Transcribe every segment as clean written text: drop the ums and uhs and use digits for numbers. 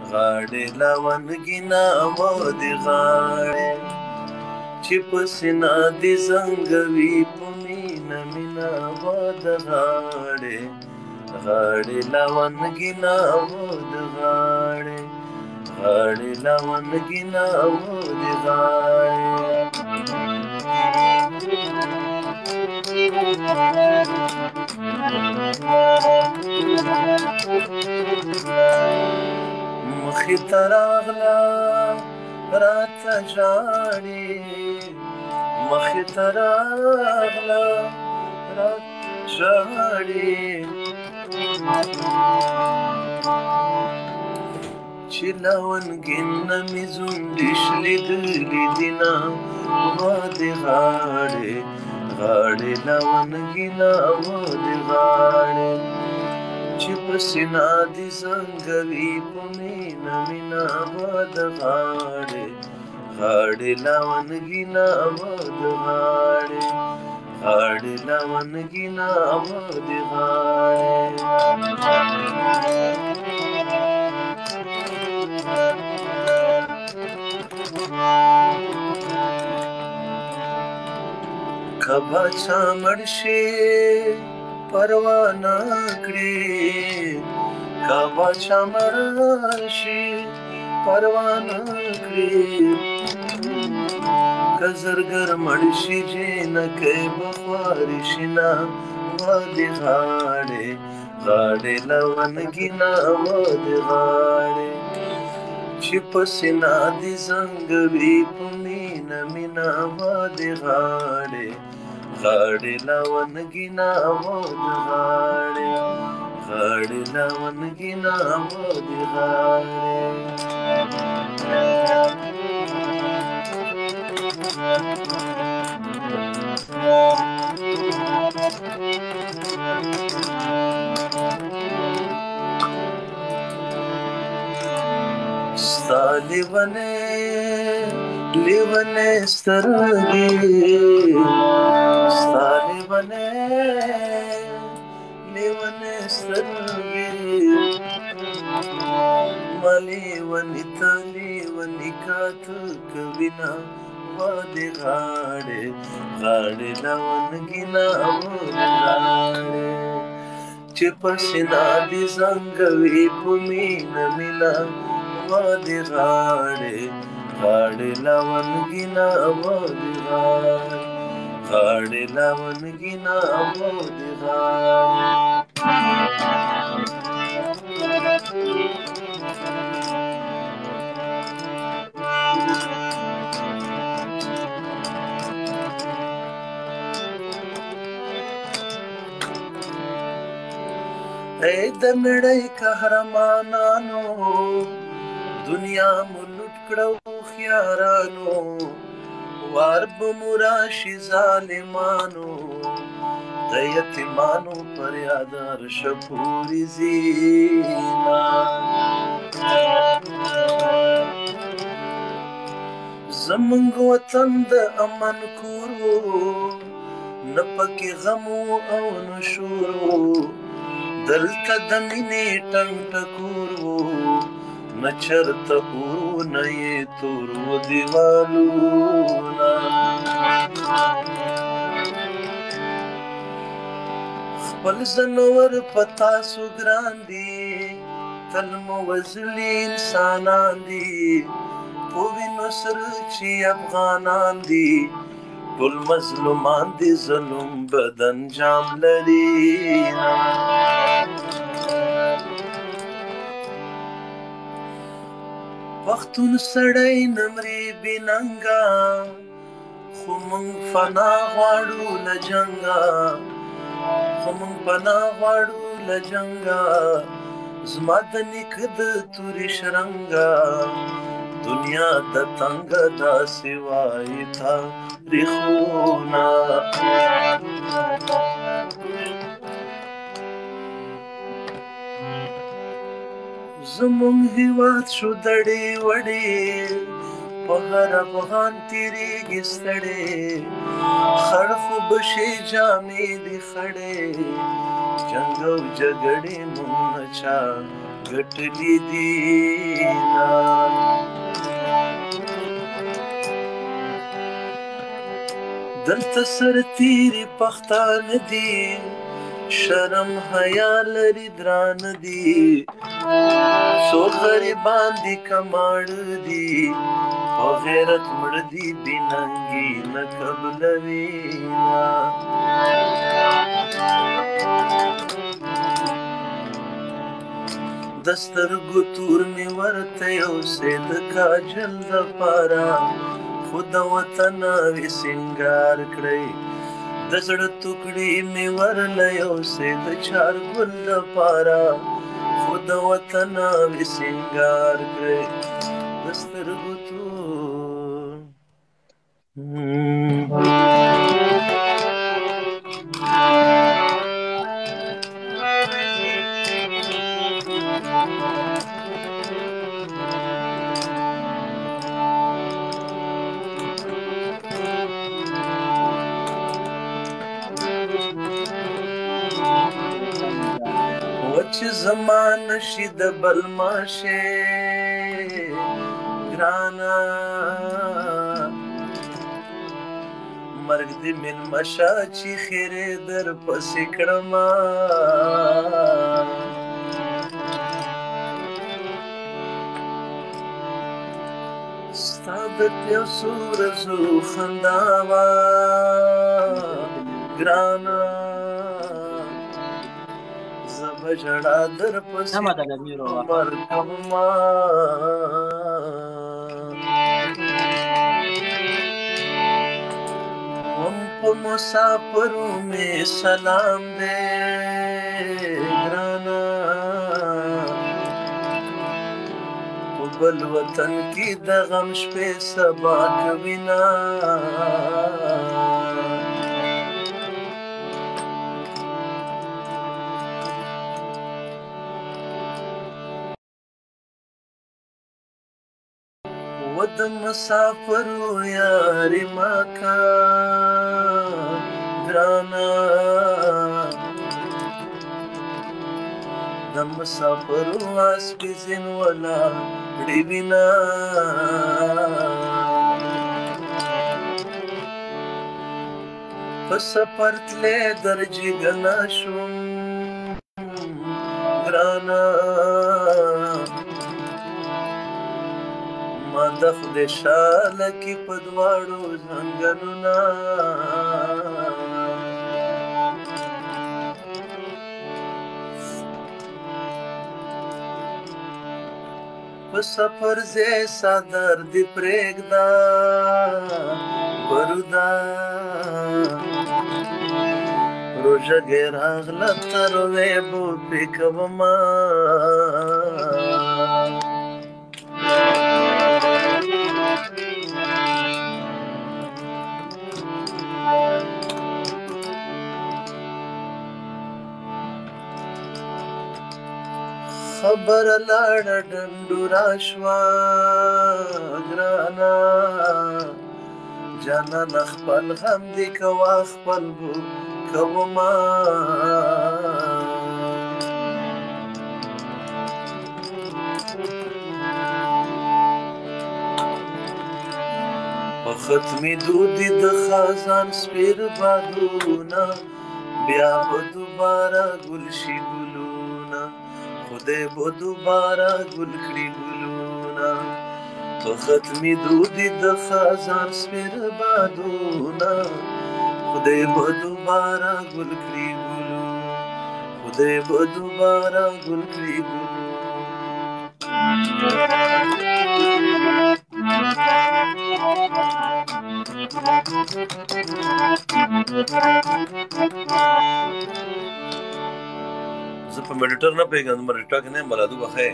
غاړې لونګینه مو د غاړې چې په سینه دې زنګوي په مینه مینه مو د غاړې غاړې لونګینه مو د غاړې غاړې لونګینه مو د غاړې مخې ته راغله راته ژاړي مخې ته راغله راته ژاړي چې لونګین نه مې ځونډې شلېدلې دینه وا د غاړې غاړې لونګینه وا د غاړې چې په سینه دې زنګوي په مینه مینه وا د غاړې غاړې لونګینه وا د غاړې غاړې لونګینه وا د غاړې کبا چا مړ شي پروا نه کړي کبا چا مړ شي پروا نه کړي که زرګر مړ شي جنکۍ به خواري شي نه وا د غاړې غاړې لونګینه وا د غاړې چې په سینه دې زنګوي په مینه مینه وا د غاړې غاړې لونګینه وا د غاړې غاړې لونګینه وا د غاړې ستا لیونې سترګې ستا لیونې سترګې ما لیونې ته لیونې کاته کوینه وا د غاړې غاړې لونګینه وا د غاړې چې په سینه دې زنګوي په مینه مینه وا د غاړې غاړې لونګینه وا د غاړې غاړې لونګینه وا د غاړې ای د نړۍ قهرمانانو دنیا مو لوټ کړه هوښیارانو وار به مو راشي ظالمانو د یتیمانو پر یاد عرشه پورې ځینا زمونږ وطن د امن کور و نه پکې غم او نه شور و دلته د مینې ټنګ ټکور و نه چرته اور نه یې تور و دیوالونه خپل زنور په تاسو ګران دي تل مو وژلي انسانان دي په وینو سره چې افغانان دي ټول مظلومان دي ظلم بد انجام لري پښتون سړی نمرې بې ننګه خو موږ فنا غواړو له جنګه خو موږ پناه غواړو له جنګه زما د نیکه د تورې شرنګه دنیا د تنګه داسې وایي تاریخونه زمونږ هېواد شو دړې وړې په هر افغان تېرېږي ستړې خړ خو به شي جامې دې خړې جنګ او جګړې مونږ نه چا ګټلې دي دلته سرتیري پښتانه دي شرم حیا لري درانه دي څو غریبان دي کماړه دي په غیرت مړ دي بې ننګي نه قبلوي د سترګو تور مې ورته یوسې د کاجل دپاره خو د وطن وې سینګار کړئ د زړه ټوکړې مې ورله یوسې د چارګل دپاره خو د وطن وې سینګار کړئ د سترګو تور چې زما نشي د بل ماشه ګرانا مرګ دې مېلمه شه چې خیرې در پسې کړمه ستا د یو څو ورځو خندا وه ګرانا بجړا در پسې مرکما هم په مسافرو مې سلام دې ګرانا په بل وطن کې د غم شپې سبا کوينا و د مسافرو یاري ماکا ګرانا د مسافرو اسپې ځین ولاړې وینا په سفر تلې در جګنا شوم ګرانا ما د خدای شاله کې په دواړو ځنګلونه په سفر ځې صدر دې پرېږده برودا روژه کې راغله تروې بو پې کومه خبر لاړه ډنډورا شوه ګرانا جانان خپل غم دې کوه خپل بو کومه په ختمېدو دې د خزان سپېر بادونه بیا به دوباره ګل شي ګلونه خدای به دوباره ګل کړي ګلونه په ختمېدو دې د خزان سپېر بادونه خدای به دوباره ګل کړي ګلونه خدای به دوباره ګل کړي ګلونه زه په میډیټر نه پیګم میډیټر کې نه ملادو بخې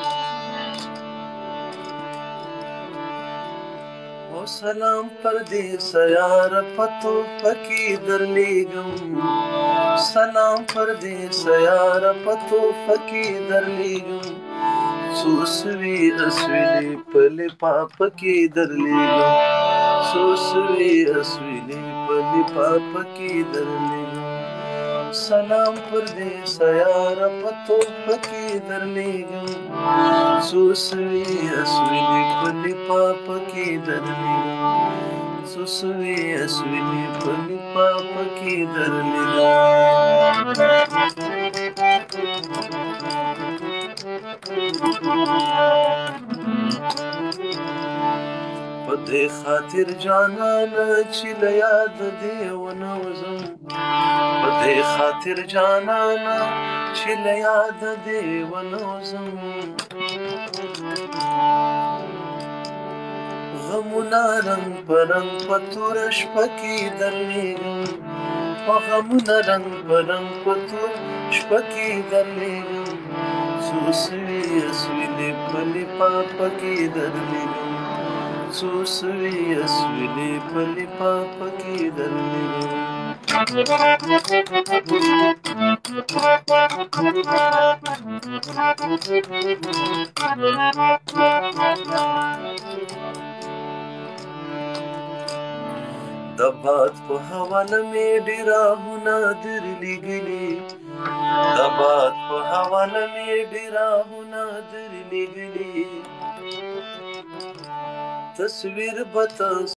او سلام پردیس یار پتو پکی درلیګم سلام پردیس یار پتو پکی درلیګم سوسوي اسویلی پلی پاپ کی درلیګم سوسوي اسویلی پلی پاپ کی درلیګم سلام پر دې سیاره په توپه کې درلیږم څو سوي اسویلي پلي پاپه کې درلیږم څو سوي اسویلي پلي پاپه کې درلیږم په دې خاطر جانانه چې له یاد دې ونه وځم په دې خاطر جانانه چې له یاد دې ونه وځم غمونه رنګ په رنګ په توره شپه کې درلیږم په غمونه رنګ په رنګ په توره شپه کې درلیږم څو سوي اسویلي پلي پاپه کې درلیږم څو سوي اسویلي پلي پاپه کې درلیږم د باد په حواله مې ډېر آهونه درلېږلي د باد په حواله مې ډېر آهونه درلېږلي تصویر به